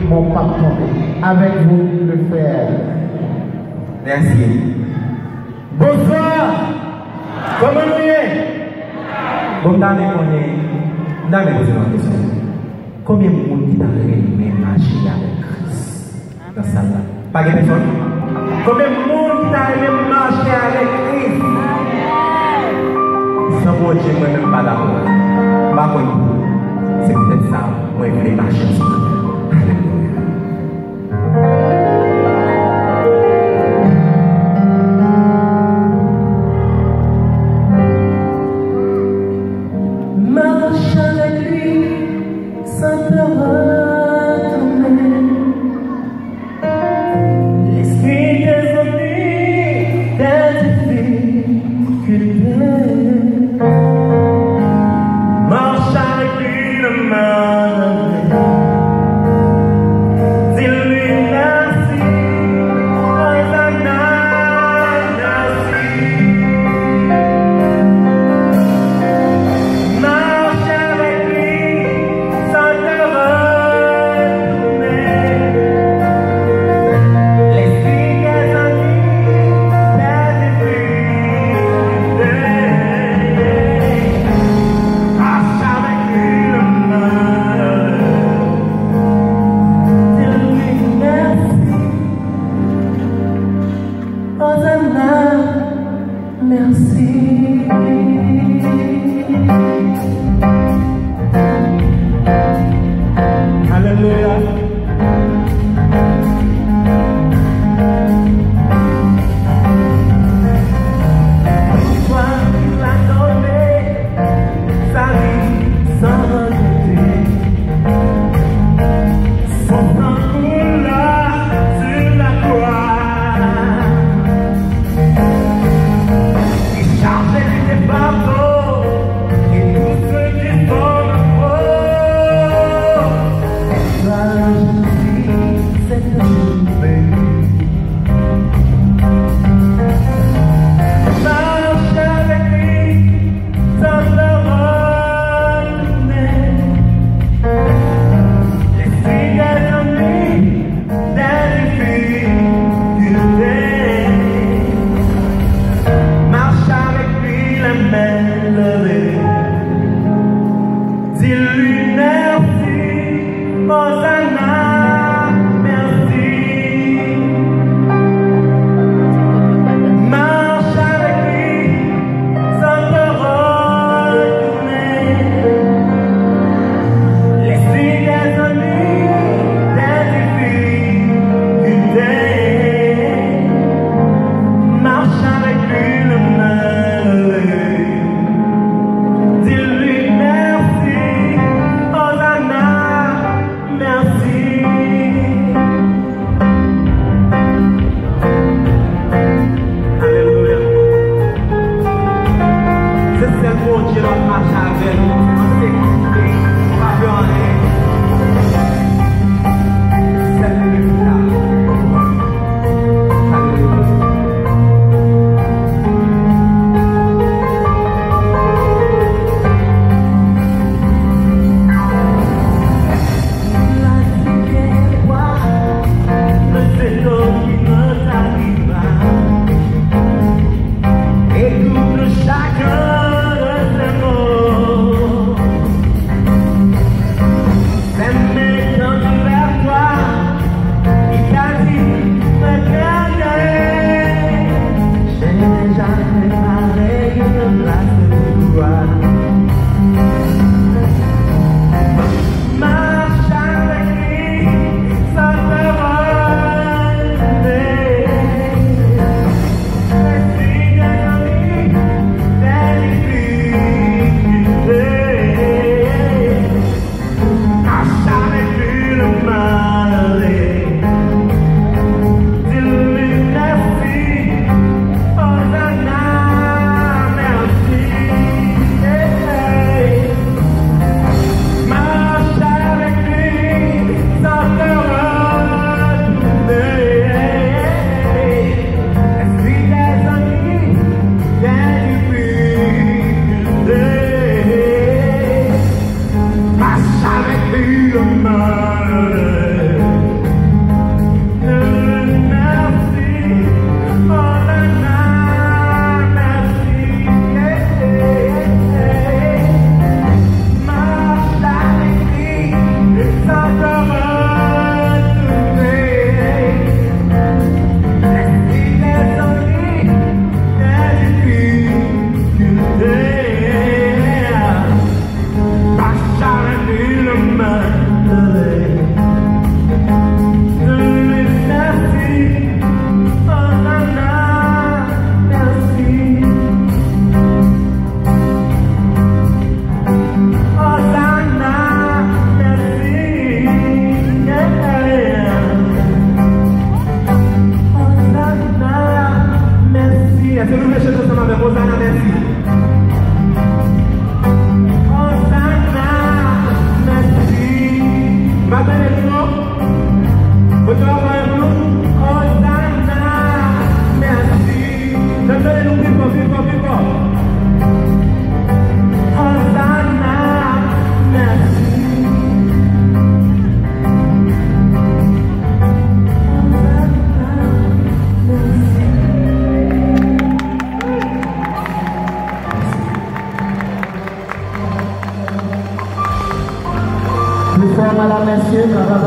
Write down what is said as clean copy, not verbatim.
mon papa, avec vous le faire. Merci. Bonsoir. Comment vous êtes? Bon, dans les question. Combien de monde qui t'a réuni marcher avec Christ dans sa salle? Pas de personne? Combien de monde qui t'a réuni marcher avec Christ? Sans bon Dieu, moi même pas d'accord. C'est peut-être ça, moi je voulais marcher ensemble. Marche avec lui sans te retourner. L'esprit des ennuis, des difficultés. Marche avec lui le mal. travail.